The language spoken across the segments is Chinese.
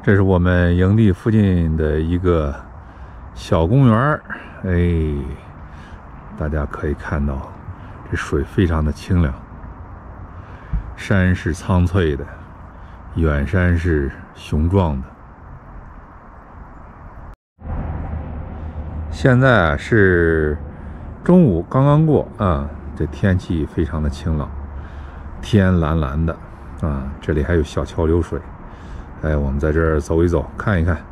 这是我们营地附近的一个小公园，大家可以看到，这水非常的清凉，山是苍翠的，远山是雄壮的。现在是中午刚刚过啊，这天气非常的清朗，天蓝蓝的啊，这里还有小桥流水。我们在这儿走一走，看一看。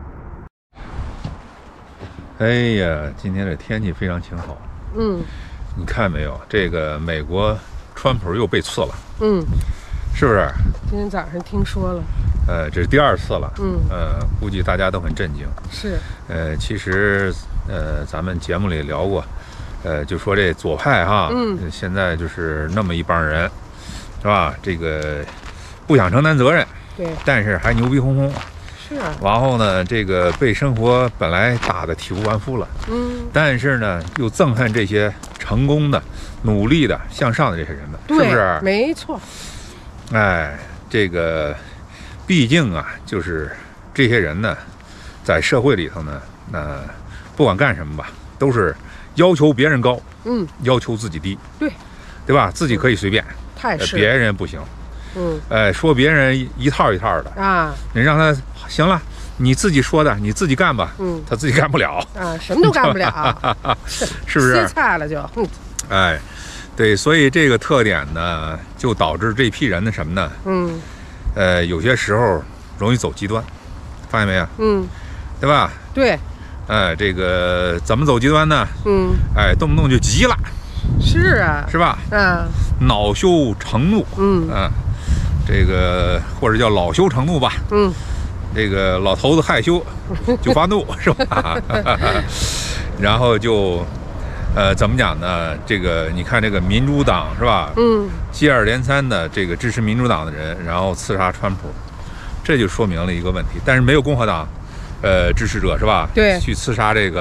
哎呀，今天这天气非常晴好。你看没有？这个美国川普又被刺了。是不是？ 今天早上听说了。 这是第2次了。估计大家都很震惊。 是。 其实咱们节目里聊过，就说这左派哈，现在就是那么一帮人，是吧？这个不想承担责任。 对， 但是还牛逼哄哄， 是啊。 然后呢，这个被生活本来打得体无完肤了，但是呢，又憎恨这些成功的、努力的、向上的这些人们，是不是？ 没错。 这个毕竟啊，就是这些人呢，在社会里头呢，不管干什么吧，都是要求别人高，要求自己低，对吧？自己可以随便， 太是， 别人不行。说别人一套一套的啊，你让他行了，你自己说的，你自己干吧。他自己干不了啊，什么都干不了， 是不是？ 歇菜了就。 对，所以这个特点呢，就导致这批人的什么呢？有些时候容易走极端，发现没有？对吧？ 对。 这个怎么走极端呢？动不动就急了。 是啊。 是吧？恼羞成怒。这个或者叫恼羞成怒吧，这个老头子害羞就发怒是吧？然后就怎么讲呢？这个你看这个民主党是吧？接二连三的这个支持民主党的人，然后刺杀川普，这就说明了一个问题。但是没有共和党支持者是吧？ 对， 去刺杀这个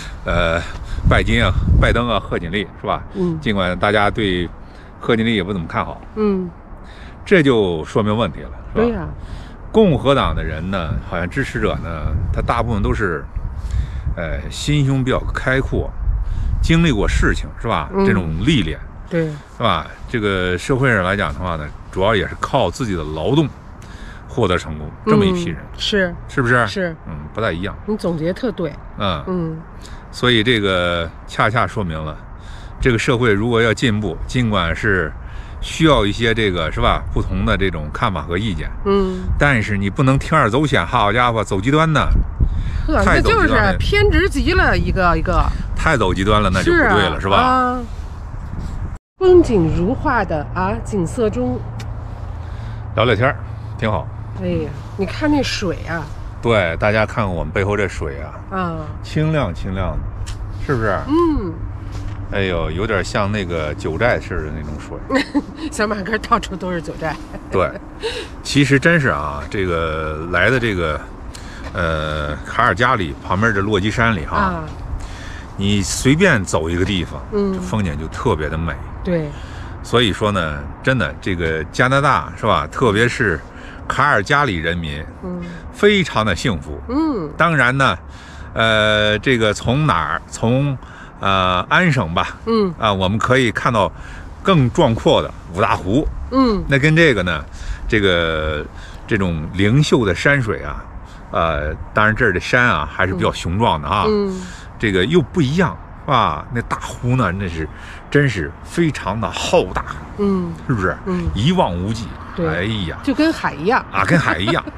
拜登啊、贺锦丽是吧？尽管大家对贺锦丽也不怎么看好，这就说明问题了，是吧？ 对呀。 共和党的人呢，好像支持者呢，他大部分都是，心胸比较开阔，经历过事情，是吧？这种历练， 对， 是吧？这个社会上来讲的话呢，主要也是靠自己的劳动获得成功，这么一批人，是不是？ 是， 不太一样。 你总结特对。 所以这个恰恰说明了，这个社会如果要进步，尽管是需要一些这个是吧不同的这种看法和意见，但是你不能铤而走险，好家伙，走极端呢， 这就是偏执极了，一个太走极端了，那就不对了，是吧？ 风景如画的景色中聊聊天挺好。 哎呀，你看那水啊！ 对，大家看看我们背后这水啊，清亮清亮的，是不是？哎呦，有点像那个九寨似的那种水。 小马哥到处都是九寨。 对，其实真是啊，这个来的这个卡尔加里旁边这落基山里哈，你随便走一个地方，风景就特别的美。 对， 所以说呢，真的这个加拿大是吧，特别是卡尔加里人民，非常的幸福。当然呢，这个从哪儿从安省吧，我们可以看到更壮阔的五大湖，那跟这个呢，这种灵秀的山水啊，当然这儿的山啊还是比较雄壮的啊，这个又不一样啊，那大湖呢，那是真是非常的浩大，是不是？一望无际，哎呀， 就跟海一样啊，跟海一样。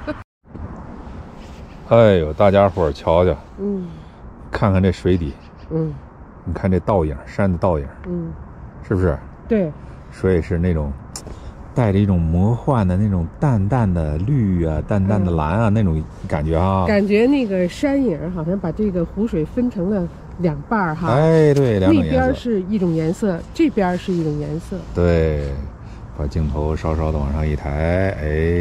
哎呦，大家伙瞧瞧，看看这水底，你看这倒影，山的倒影，是不是？ 对， 水是那种带着一种魔幻的那种淡淡的绿啊，淡淡的蓝啊，那种感觉啊。 感觉那个山影好像把这个湖水分成了2半哈。 对，两种颜色。 那边是一种颜色，这边是一种颜色。 对，把镜头稍稍的往上一抬，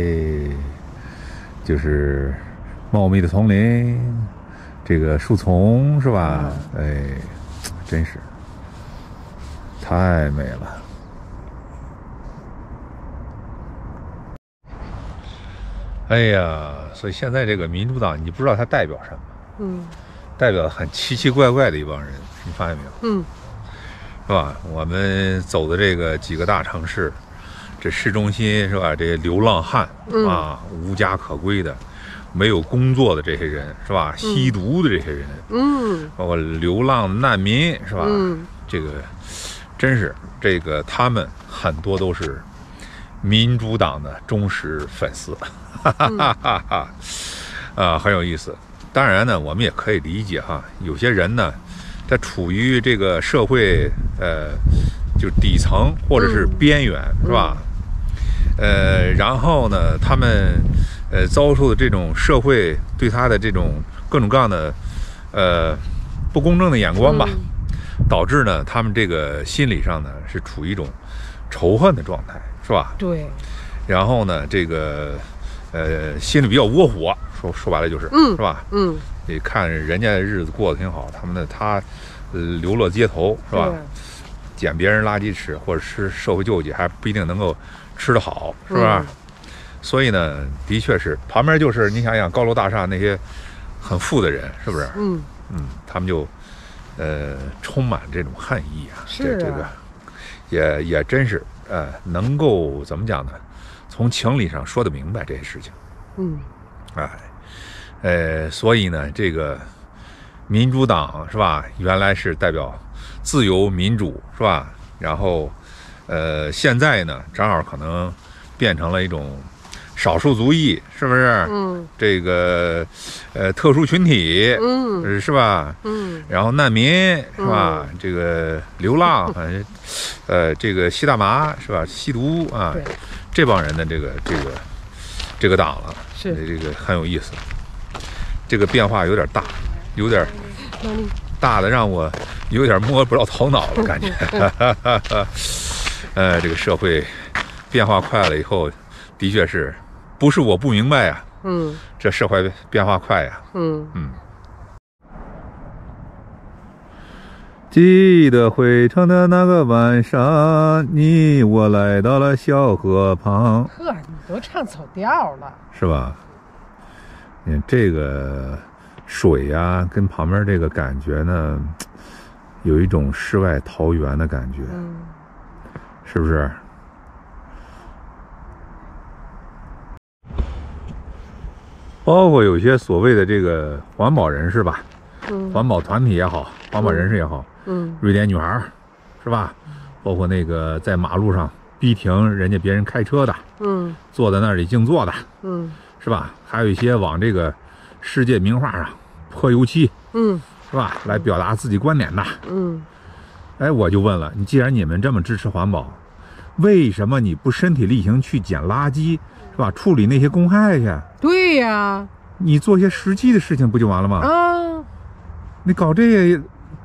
就是茂密的丛林，这个树丛是吧？真是太美了。哎呀， 所以现在这个民主党，你不知道它代表什么，代表很奇奇怪怪的一帮人，你发现没有？是吧？我们走的这个几个大城市，这市中心是吧？这些流浪汉啊，无家可归的，没有工作的这些人是吧？吸毒的这些人，包括流浪难民是吧？这个真是这个他们很多都是民主党的忠实粉丝，很有意思。当然呢，我们也可以理解哈，有些人呢，他处于这个社会就底层或者是边缘，是吧？然后呢，他们遭受的这种社会对他的这种各种各样的不公正的眼光吧，导致呢，他们这个心理上呢是处于一种仇恨的状态，是吧？ 对。 然后呢，这个心里比较窝火，说白了就是，是吧？你看人家日子过得挺好，他流落街头，是吧？捡别人垃圾吃，或者吃社会救济，还不一定能够吃得好，是吧？所以呢，的确是旁边就是你想想高楼大厦那些很富的人，是不是？他们就充满这种恨意啊。 是啊。 这个也真是能够怎么讲呢？从情理上说得明白这些事情。所以呢，这个民主党是吧？原来是代表自由民主，是吧？然后现在呢，正好可能变成了一种少数族裔，是不是？这个特殊群体，是吧？然后难民是吧？这个流浪，这个吸大麻是吧？吸毒啊，这帮人的这个党了， 是这个很有意思。这个变化有点大，有点大的让我有点摸不着头脑了，感觉。这个社会变化快了以后，的确是不是我不明白呀？这社会变化快呀。记得回城的那个晚上，你我来到了小河旁。 呵，你都唱走调了， 是吧？你看这个水呀，跟旁边这个感觉呢，有一种世外桃源的感觉，是不是？包括有些所谓的这个环保人士吧，环保团体也好，环保人士也好，瑞典女孩，是吧？包括那个在马路上逼停别人开车的，坐在那里静坐的，是吧？还有一些往这个世界名画上泼油漆，是吧？来表达自己观点的，我就问了，既然你们这么支持环保，为什么你不身体力行去捡垃圾，是吧？处理那些公害去？ 对呀， 你做些实际的事情不就完了吗？你搞这些，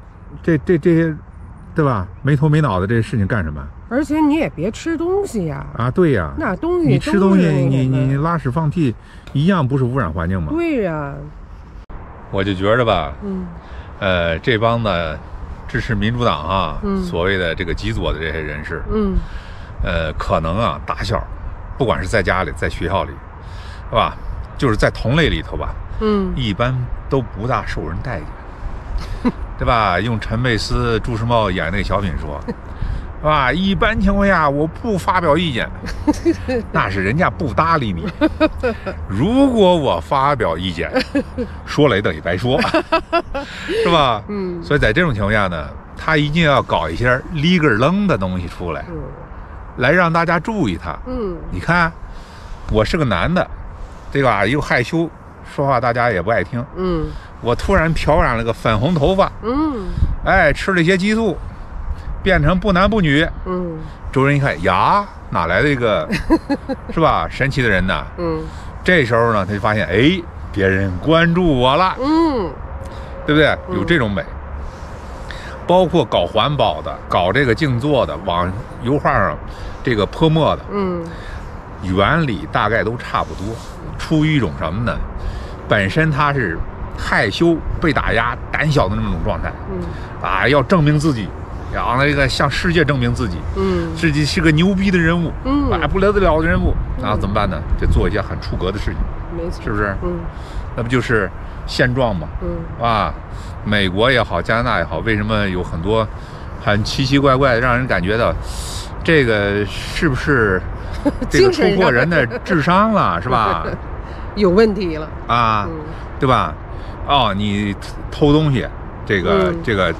对吧？没头没脑的这些事情干什么？ 而且你也别吃东西呀！ 对呀， 那东西你吃东西，你拉屎放屁，一样不是污染环境吗？ 对呀， 我就觉着吧，这帮的支持民主党啊，所谓的这个极左的这些人士，可能啊打小，不管是在家里，在学校里，是吧？就是在同类里头吧，一般都不大受人待见，对吧？用陈佩斯、朱时茂演那个小品说。是吧？一般情况下，我不发表意见，那是人家不搭理你。如果我发表意见，说了也等于白说，是吧？所以在这种情况下呢，他一定要搞一些立个愣的东西出来，来让大家注意他。你看，我是个男的，对吧？又害羞，说话大家也不爱听。我突然漂染了个粉红头发，吃了一些激素。变成不男不女，周人一看呀，哪来的一个是吧神奇的人呢？这时候呢，他就发现，别人关注我了，对不对？有这种美。包括搞环保的，搞这个静坐的，往油画上这个泼墨的，原理大概都差不多，出于一种什么呢？本身他是害羞、被打压、胆小的那么种状态，要证明自己。 然后这个向世界证明自己，自己是个牛逼的人物，不得了的人物，然后怎么办呢？就做一些很出格的事情， 没错， 是不是？那不就是现状吗？美国也好，加拿大也好，为什么有很多很奇奇怪怪的，让人感觉到这个是不是这个突破人的智商了，是吧？ 有问题了啊，对吧？哦，你偷东西，这个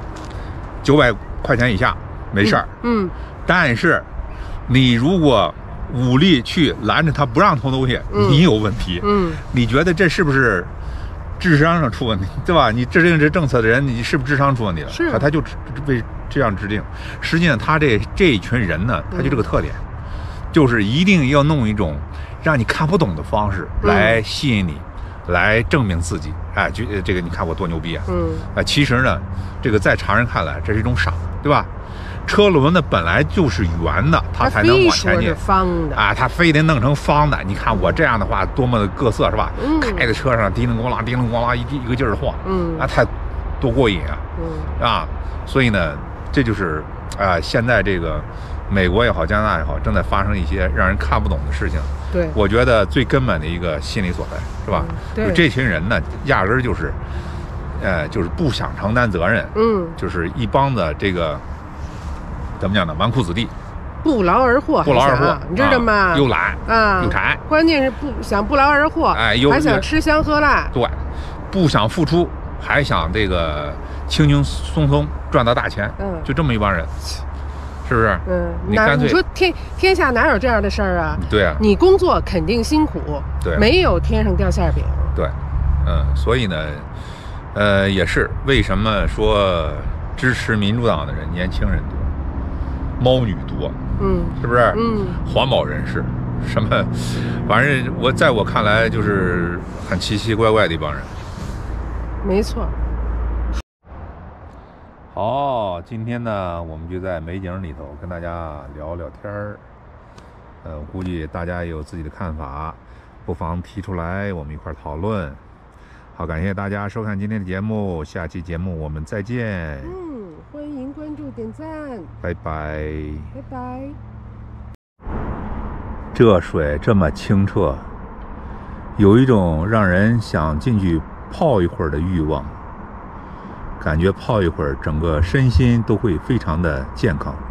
900块钱以下没事儿，但是你如果武力去拦着他不让偷东西，你有问题，你觉得这是不是智商上出问题，对吧？你制定这政策的人，你是不是智商出问题了？ 是， 他就为这样制定。实际上，他这一群人呢，他就这个特点，就是一定要弄一种让你看不懂的方式来吸引你，来证明自己。哎，就这个你看我多牛逼啊！其实呢，这个在常人看来，这是一种傻，对吧？车轮呢本来就是圆的，它才能往前进。 方的啊，它非得弄成方的。你看我这样的话，多么的各色，是吧？开在车上，叮铃咣啷，叮铃咣啷，一个劲儿晃，太多过瘾啊！所以呢，这就是现在这个美国也好，加拿大也好，正在发生一些让人看不懂的事情。 对， 我觉得最根本的一个心理所在，是吧？ 对， 这群人呢，压根儿就是，就是不想承担责任，就是一帮子这个。怎么讲呢？纨绔子弟， 不劳而获，你知道吗？ 又懒又馋， 关键是不劳而获，还想吃香喝辣， 对，不想付出，还想这个轻轻松松赚到大钱，就这么一帮人，是不是？你说天下哪有这样的事儿啊？ 对啊， 你工作肯定辛苦， 对， 没有天上掉馅饼， 对，所以呢，也是为什么说支持民主党的人年轻人多。猫女多，是不是？环保人士，什么，反正在我看来就是很奇奇怪怪的一帮人。 没错。 好，今天呢，我们就在美景里头跟大家聊聊天儿。我估计大家也有自己的看法，不妨提出来，我们一块讨论。好，感谢大家收看今天的节目，下期节目我们再见。 欢迎关注点赞， 拜拜， 拜拜。 这水这么清澈，有一种让人想进去泡一会儿的欲望，感觉泡一会儿整个身心都会非常的健康。